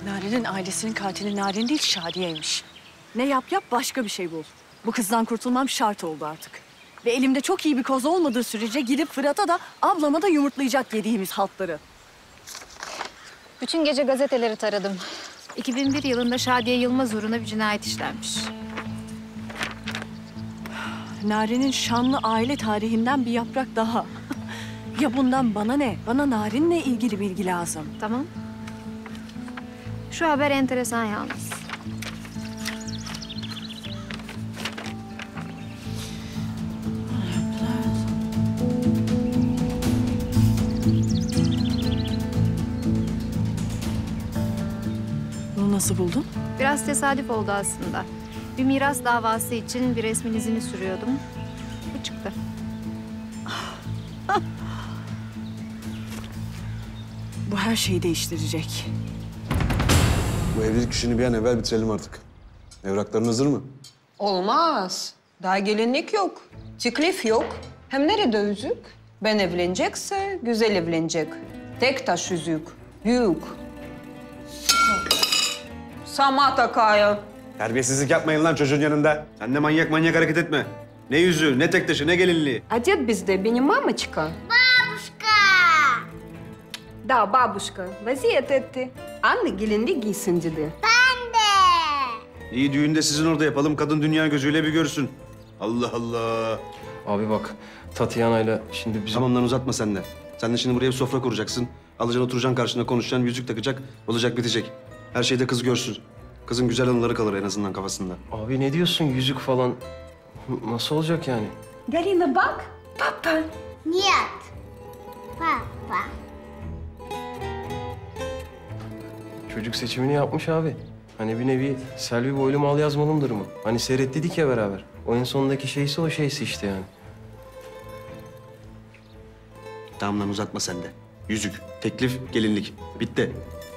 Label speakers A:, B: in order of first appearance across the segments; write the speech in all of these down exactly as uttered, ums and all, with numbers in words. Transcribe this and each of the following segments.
A: Narin'in ailesinin katili Narin değil, Şadiye'ymiş. Ne yap yap başka bir şey bul. Bu kızdan kurtulmam şart oldu artık. Ve elimde çok iyi bir koz olmadığı sürece gidip Fırat'a da ablama da yumurtlayacak yediğimiz haltları.
B: Bütün gece gazeteleri taradım. iki bin bir yılında Şadiye Yılmaz uğruna bir cinayet işlenmiş.
A: Narin'in şanlı aile tarihinden bir yaprak daha. Ya bundan bana ne? Bana Narin'le ilgili bilgi lazım.
B: Tamam. Şu haber enteresan yalnız.
A: Bunu nasıl buldun?
B: Biraz tesadüf oldu aslında. Bir miras davası için bir resmin izini sürüyordum. Bu çıktı.
A: Bu her şeyi değiştirecek.
C: Bu evlilik işini bir an evvel bitirelim artık. Evrakların hazır mı?
D: Olmaz. Daha gelinlik yok. Teklif yok. Hem nerede yüzük? Ben evlenecekse güzel evlenecek. Tek taş yüzük. Büyük. Sama takaya.
C: Terbiyesizlik yapmayın lan çocuğun yanında. Sen de manyak manyak hareket etme. Ne yüzüğü, ne tek taşı, ne gelinliği.
D: Adet bizde, benim mamaçka.
E: Бабушка!
D: Da, babuşka. Vaziyet etti. Anne gelinlik giysin dedi.
E: Ben de.
C: İyi düğünü de sizin orada yapalım. Kadın dünya gözüyle bir görsün. Allah Allah.
F: Abi bak, Tatiana'yla şimdi bizim...
C: Tamam lan uzatma sen de. Sen de şimdi buraya bir sofra kuracaksın. Alacaksın, oturacaksın karşına, konuşacaksın, yüzük takacak. Olacak, bitecek. Her şeyde kız görsün. Kızın güzel anıları kalır en azından kafasında.
F: Abi ne diyorsun, yüzük falan? Nasıl olacak yani?
D: Galina bak. Papa.
E: Нет. Папа.
F: Çocuk seçimini yapmış abi. Hani bir nevi Selvi boylu mal yazmalımdır mı? Hani seyrettik ya beraber. O en sondaki şeysi o şeysi işte yani.
C: Tamam lan uzatma sen de. Yüzük, teklif, gelinlik. Bitti.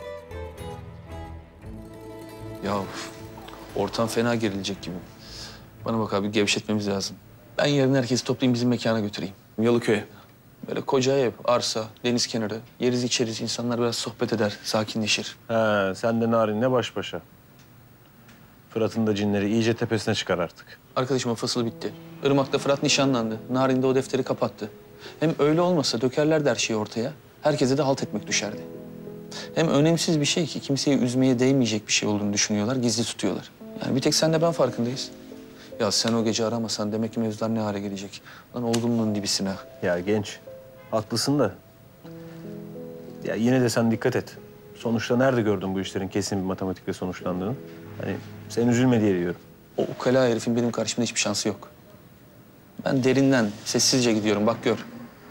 G: Ya ortam fena gerilecek gibi. Bana bak abi gevşetmemiz lazım. Ben yarın herkesi toplayayım bizim mekana götüreyim. Yalıköy'e. Böyle koca ev, arsa, deniz kenarı. Yeriz içeriz, insanlar biraz sohbet eder, sakinleşir.
H: He, sen de Narin'le baş başa. Fırat'ın da cinleri iyice tepesine çıkar artık.
G: Arkadaşımın fasılı bitti. Irmak'ta Fırat nişanlandı. Narin de o defteri kapattı. Hem öyle olmasa dökerlerdi her şeyi ortaya. Herkese de halt etmek düşerdi. Hem önemsiz bir şey ki kimseyi üzmeye değmeyecek bir şey olduğunu düşünüyorlar, gizli tutuyorlar. Yani bir tek sen de ben farkındayız. Ya sen o gece aramasan demek ki mevzular ne hale gelecek? Lan olgunluğun dibisine.
H: Ya genç, haklısın da... Ya yine de sen dikkat et. Sonuçta nerede gördün bu işlerin kesin bir matematikle sonuçlandığını? Hani sen üzülme diye diyorum.
G: O ukala herifin benim karşımda hiçbir şansı yok. Ben derinden, sessizce gidiyorum, bak gör.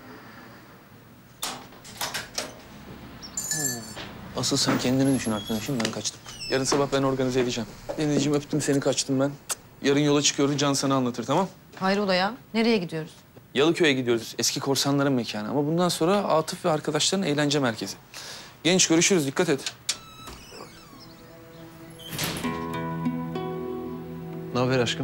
G: Asıl sen kendini düşün arkadaşım, ben kaçtım. Yarın sabah ben organize edeceğim. Denizciğim öptüm seni, kaçtım ben. Yarın yola çıkıyoruz, Can sana anlatır, tamam?
I: Hayrola ya? Nereye gidiyoruz?
G: Yalıköy'e gidiyoruz, eski korsanların mekanı. Ama bundan sonra Atıf ve arkadaşların eğlence merkezi. Genç, görüşürüz, dikkat et.
F: Ne haber aşkım?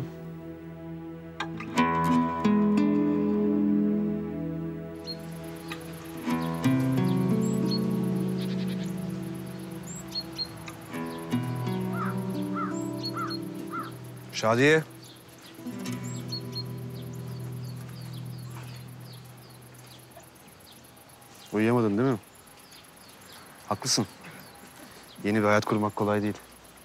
C: Şadiye. Uyuyamadın değil mi? Haklısın. Yeni bir hayat kurmak kolay değil.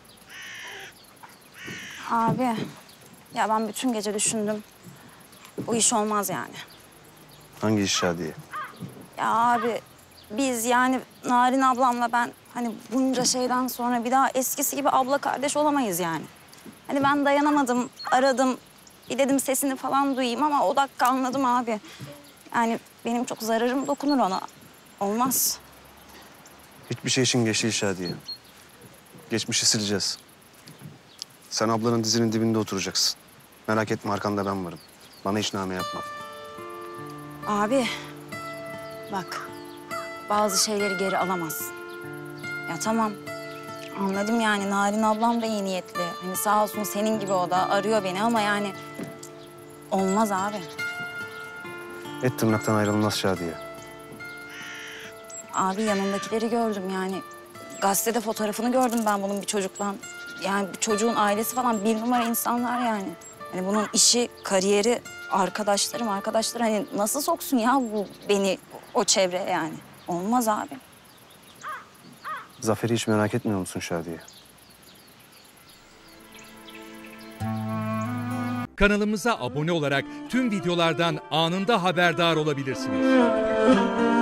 J: Abi, ya ben bütün gece düşündüm. Bu iş olmaz yani.
C: Hangi iş Şadiye?
J: Ya abi, biz yani Narin ablamla ben hani bunca şeyden sonra bir daha eskisi gibi abla kardeş olamayız yani. Hani ben dayanamadım, aradım. Bir dedim sesini falan duyayım ama o dakika anladım abi. Yani benim çok zararım dokunur ona. Olmaz.
C: Hiçbir şey için geç değil Şadiye. Geçmişi sileceğiz. Sen ablanın dizinin dibinde oturacaksın. Merak etme arkanda ben varım. Bana hiç name yapma.
J: Abi, bak bazı şeyleri geri alamazsın. Ya tamam, anladım yani Narin ablam da iyi niyetli. Hani sağ olsun senin gibi o da arıyor beni ama yani olmaz abi.
C: Et tırnaktan ayrılmaz Şadiye.
J: Abi yanındakileri gördüm yani. gazetede fotoğrafını gördüm ben bunun bir çocukla. Yani bu çocuğun ailesi falan bir numara insanlar yani. Hani bunun işi, kariyeri, arkadaşlarım, arkadaşları hani nasıl soksun ya bu beni o çevreye yani? Olmaz abi.
C: Zafer'i hiç merak etmiyor musun Şadiye?
K: Kanalımıza abone olarak tüm videolardan anında haberdar olabilirsiniz.